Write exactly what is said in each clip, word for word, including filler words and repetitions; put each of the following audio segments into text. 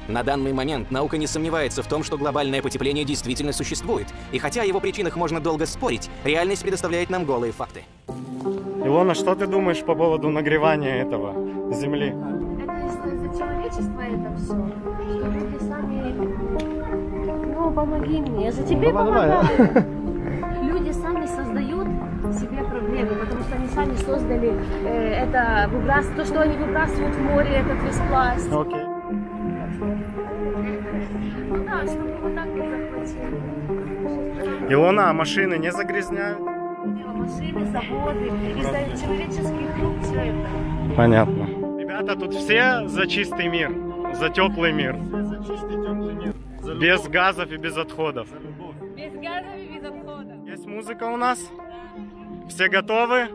На данный момент наука не сомневается в том, что глобальное потепление действительно существует. И хотя о его причинах можно долго спорить, реальность предоставляет нам голые факты. Илона, что ты думаешь по поводу нагревания этого Земли? Это из-за человечества это все. Что люди сами... Ну, помоги мне, я за тебе давай, помогаю. давай. Люди сами создают себе проблемы, потому что они сами создали э, это выбрасывание, то, что они выбрасывают в море, этот весь пластик. Окей. Ну да, чтобы вот так вот захватили. Илона, а машины не загрязняют? Машины, заводы, из-за человеческих рук все это. Понятно. Ребята, тут все за чистый мир, за теплый мир. За чистый теплый мир. За Без газов и без отходов. Без газов и без отходов. Есть музыка у нас? Все готовы?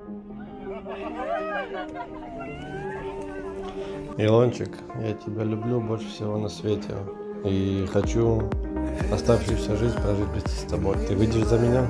Илончик, я тебя люблю больше всего на свете. И хочу оставшуюся жизнь прожить вместе с тобой. Ты выйдешь за меня?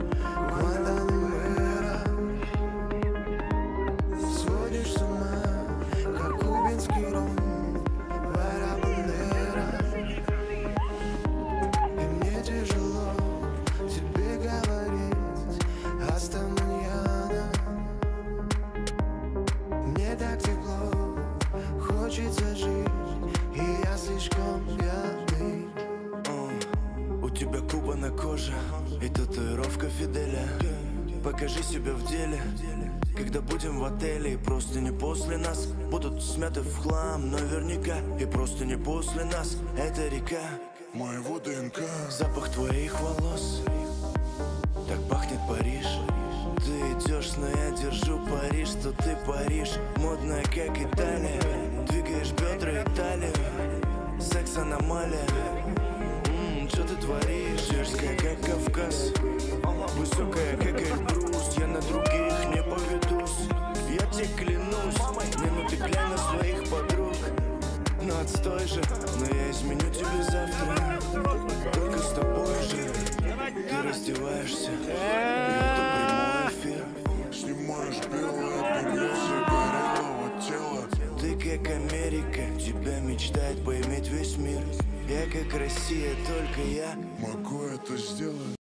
У тебя Куба на коже и татуировка Фиделя. Покажи себя в деле, когда будем в отеле. И просто не после нас будут смяты в хлам наверняка. И просто не после нас эта река моего ДНК. Запах твоих волос, так пахнет Париж. Ты идешь, но я держу пари, что ты Париж. Модная, как Италия, двигаешь бедра и талию. Секс-аномалия. Что ты творишь? Дерзкая, как Кавказ, высокая, как Эльбрус. Я на других не поведусь, я тебе клянусь. Минуты глянь на своих подруг. Ну отстой же, но я изменю тебе завтра. Только с тобой же ты раздеваешься, и это прямой эфир. Снимаешь белое белье загорелого тела. Ты как Америка, тебя мечтает поиметь весь мир. Я как Россия, только я могу это сделать.